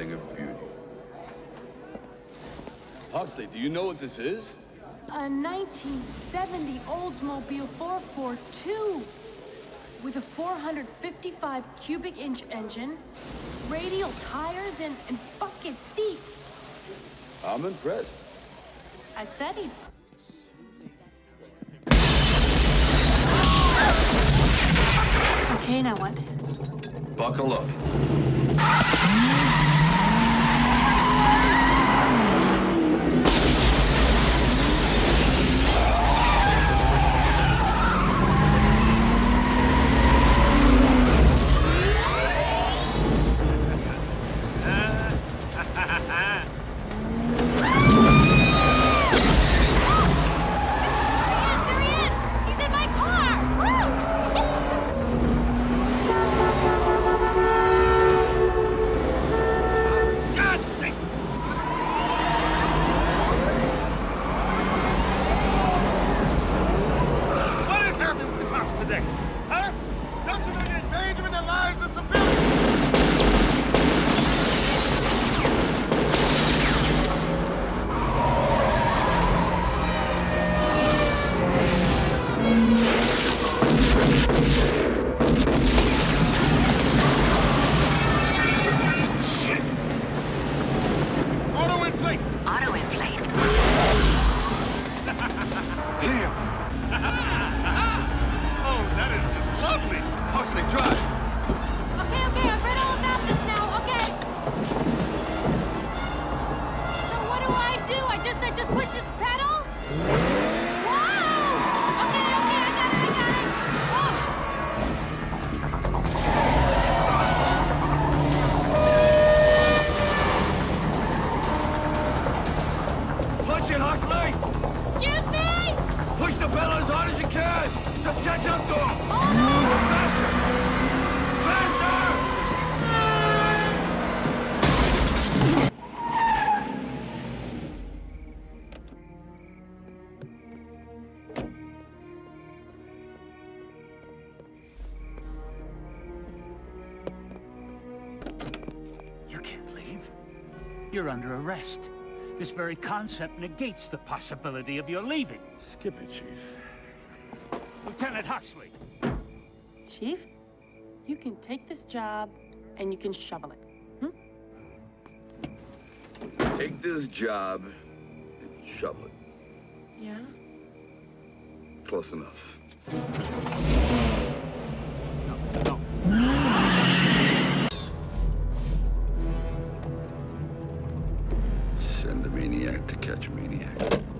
thing of beauty. Huxley, do you know what this is? A 1970 Oldsmobile 442 with a 455 cubic inch engine, radial tires, and bucket seats. I'm impressed. I studied. Okay, now what? Buckle up. Just catch up to him! Faster! Faster! You can't leave. You're under arrest. This very concept negates the possibility of your leaving. Skip it, Chief. Lieutenant Huxley. Chief, you can take this job and you can shovel it. Take this job and shovel it. Yeah? Close enough. No. Send a maniac to catch a maniac.